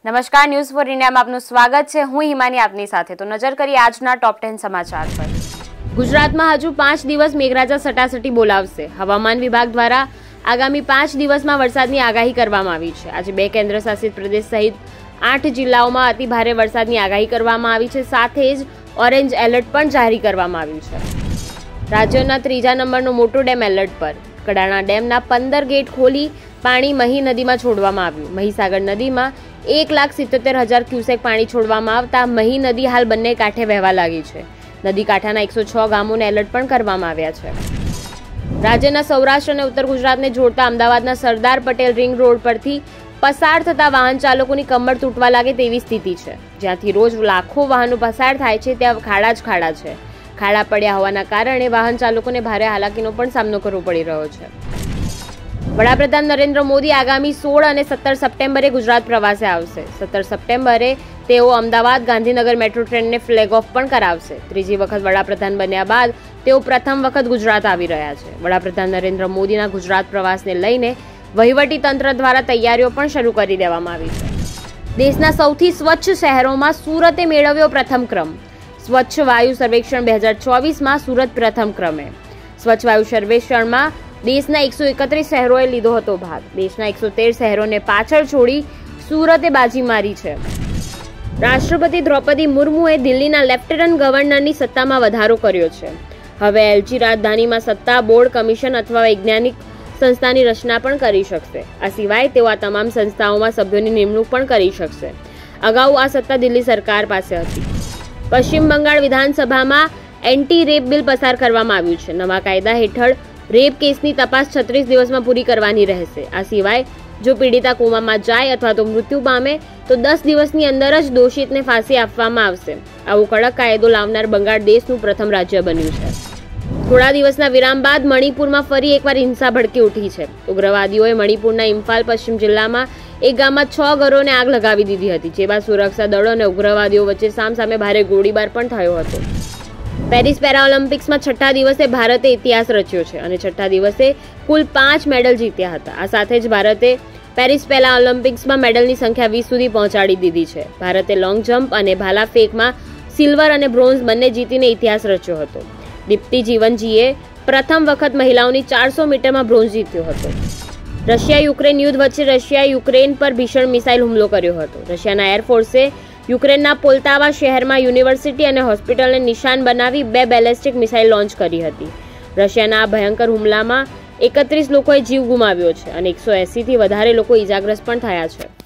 નમસ્કાર, news for ઇન્ડિયામાં આપનું સ્વાગત છે। હું હિમાની આપની સાથે। તો નજર કરીએ આજના ટોપ 10 સમાચાર પર। ગુજરાતમાં હજુ 5 દિવસ મેઘરાજા સટાસટી બોલાવશે। હવામાન વિભાગ દ્વારા આગામી 5 દિવસમાં વરસાદની આગાહી કરવામાં આવી છે। આજે 2 કેન્દ્રશાસિત પ્રદેશ સહિત 8 જિલ્લાઓમાં અતિ ભારે વરસાદની આગાહી કરવામાં આવી છે। સાથે જ ઓરેન્જ એલર્ટ પણ જાહેર કરવામાં આવ્યું છે। રાજ્યના 3જા નંબરનો મોટો ડેમ એલર્ટ પર। કડાણા ડેમના 15 ગેટ ખોલી પાણી મહી નદીમાં છોડવામાં આવ્યું। મહીસાગર નદીમાં 1,77,000 ક્યુસેક પાણી છોડવામાં આવતા મહી નદી હાલ બંને કાંઠે વહેવા લાગી છે। નદી કાંઠાના 106 ગામોને એલર્ટ પણ કરવામાં આવ્યા છે। રાજ્યના સૌરાષ્ટ્ર અને ઉત્તર ગુજરાતને જોડતા અમદાવાદના સરદાર પટેલ રિંગ રોડ પરથી પસાર થતા વાહન ચાલકોની કમર તૂટવા લાગે તેવી સ્થિતિ છે। જ્યાંથી રોજ લાખો વાહનો પસાર થાય છે ત્યાં ખાડા જ ખાડા છે। ખાડા પડ્યા હોવાના કારણે વાહન ચાલકોને ભારે હાલાકીનો પણ સામનો કરવો પડી રહ્યો છે। વડાપ્રધાન નરેન્દ્ર મોદી આગામી 16 અને 17 સપ્ટેમ્બરે ગુજરાત પ્રવાસે આવશે। 17 સપ્ટેમ્બરે તેઓ અમદાવાદ ગાંધીનગર મેટ્રો ટ્રેનને ફ્લેગ ઓફ પણ કરાવશે। ત્રીજી વખત વડાપ્રધાન બન્યા બાદ તેઓ પ્રથમ વખત ગુજરાત આવી રહ્યા છે। વડાપ્રધાન નરેન્દ્ર મોદીના ગુજરાત પ્રવાસને લઈને વહીવટી તંત્ર દ્વારા તૈયારીઓ પણ શરૂ કરી દેવામાં આવી છે। દેશના સૌથી સ્વચ્છ શહેરોમાં સુરતે મેળવ્યો પ્રથમ ક્રમ। સ્વચ્છ વાયુ સર્વેક્ષણ 2024માં સુરત પ્રથમ ક્રમે। સ્વચ્છ વાયુ સર્વેક્ષણમાં દેશના 131 શહેરોએ લીધો હતો ભાગ। દેશના 113 શહેરોને પાછળ છોડી સુરતે બાજી મારી છે। રાષ્ટ્રપતિ દ્રૌપદી મુર્મુએ દિલ્હીના લેફ્ટનન્ટ ગવર્નરની સત્તામાં વધારો કર્યો છે। હવે એલજી રાજધાનીમાં સત્તા બોર્ડ, કમિશન અથવા વૈજ્ઞાનિક સંસ્થાની રચના પણ કરી શકશે। આ સિવાય તેઓ આ તમામ સંસ્થાઓમાં સભ્યોની નિમણૂક પણ કરી શકશે। અગાઉ આ સત્તા દિલ્હી સરકાર પાસે હતી। પશ્ચિમ બંગાળ વિધાનસભામાં એન્ટી રેપ બિલ પસાર કરવામાં આવ્યું છે। નવા કાયદા હેઠળ રેપ કેસની તપાસ 36 દિવસમાં પૂરી કરવાની રહેશે। આ સિવાય જો પીડિતા કોમામાં જાય અથવા તો મૃત્યુ પામે તો 10 દિવસની અંદર જ દોષિતને ફાંસી આપવામાં આવશે। આવો કડક કાયદો લાવનાર બંગાળ દેશનું પ્રથમ રાજ્ય બન્યું છે। થોડા દિવસના વિરામ બાદ મણિપુરમાં ફરી એકવાર હિંસા ભડકી ઉઠી છે। ઉગ્રવાદીઓએ મણિપુરના ઇમ્ફાલ પશ્ચિમ જિલ્લામાં એક ગામમાં 6 ઘરોને આગ લગાવી દીધી હતી, જે બાદ સુરક્ષા દળો અને ઉગ્રવાદીઓ વચ્ચે સામસામે ભારે ગોળીબાર પણ થયો હતો। પેરિસ પેરાઓલિમ્પિક્સમાં 6ઠા દિવસે ભારતે ઇતિહાસ રચ્યો છે અને 6ઠા દિવસે કુલ 5 મેડલ જીત્યા હતા। આ સાથે જ ભારતે પેરિસ પેરાઓલિમ્પિક્સમાં મેડલની સંખ્યા 20 સુધી પહોંચાડી દીધી છે। ભારતે લોંગ જમ્પ અને ભાલા ફેંકમાં સિલ્વર અને બ્રોન્ઝ બંને જીતીને ઇતિહાસ રચ્યો હતો। દીપ્તિ જીવનજીએ પ્રથમ વખત મહિલાઓની 400 મીટરમાં બ્રોન્ઝ જીત્યો હતો। રશિયા યુક્રેન યુદ્ધ વચ્ચે રશિયાએ યુક્રેન પર ભીષણ મિસાઇલ હુમલો કર્યો હતો। રશિયાના એરફોર્સે યુક્રેનના પોલ્તાવા શહેરમાં યુનિવર્સિટી અને હોસ્પિટલને નિશાન બનાવી 2 બેલેસ્ટિક મિસાઇલ લોન્ચ કરી હતી। રશિયાના આ ભયંકર હુમલામાં 31 લોકોએ જીવ ગુમાવ્યો છે અને 180થી વધારે લોકો ઇજાગ્રસ્ત પણ થયા છે।